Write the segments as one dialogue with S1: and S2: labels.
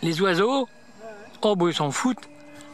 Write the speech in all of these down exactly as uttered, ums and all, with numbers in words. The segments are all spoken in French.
S1: Les oiseaux, oh bah ils s'en foutent.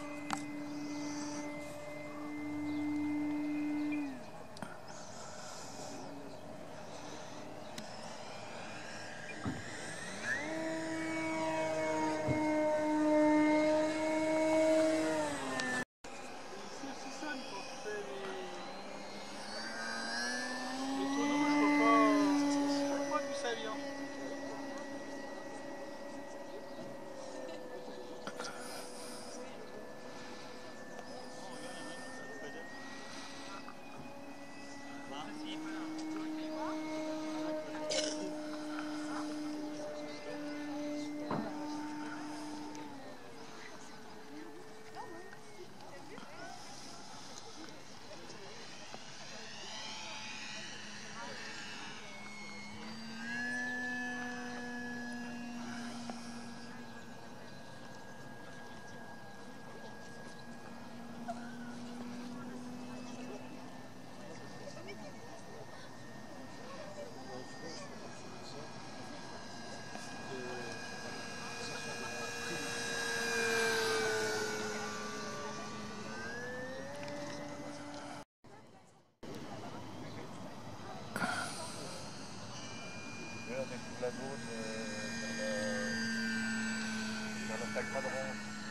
S2: La zone euh, dans le cadran.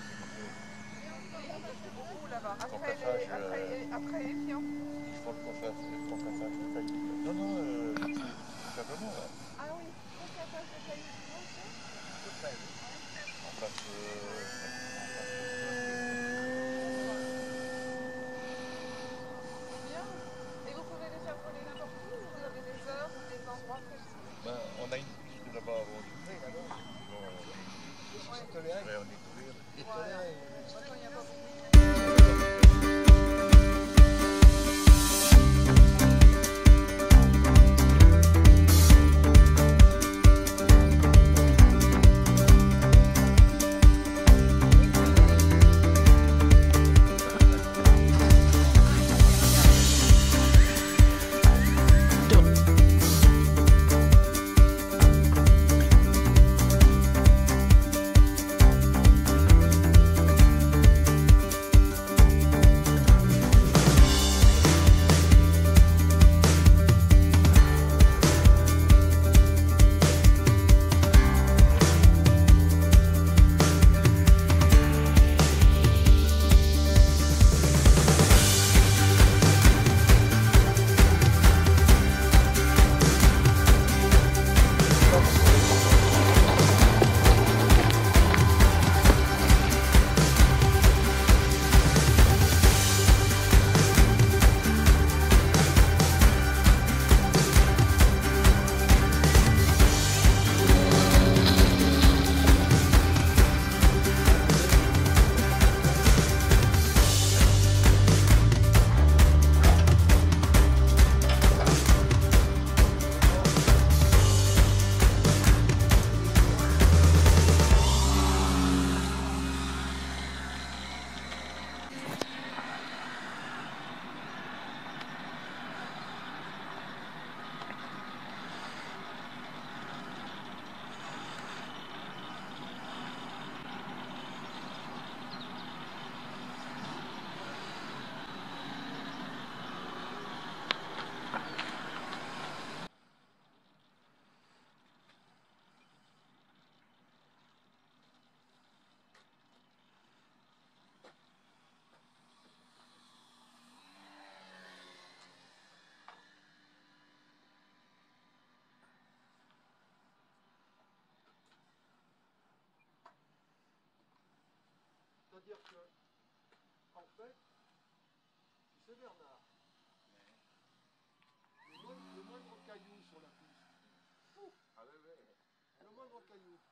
S3: C'est beaucoup là-bas. Après,
S2: Après,
S3: les, après, les, après les pions.
S2: Ils font le cassage, ils font le cassage de cailloux. Non, non, euh, c'est simplement là.
S3: Ah oui, le cassage de cailloux, tu vois ça?
S2: En place, euh,
S3: Bien. Et vous pouvez les faire voler n'importe où ou vous avez des heures ou des endroits précis?
S2: ben, on a une piste là-bas avant du train, alors. Bon, on est on est couvert.
S3: Voilà. Maintenant, il n'y a pas beaucoup.
S4: C'est-à-dire que, en fait, tu sais Bernard, le moindre, le moindre caillou sur la piste,
S2: Ah ouais, ouais.
S4: le moindre caillou,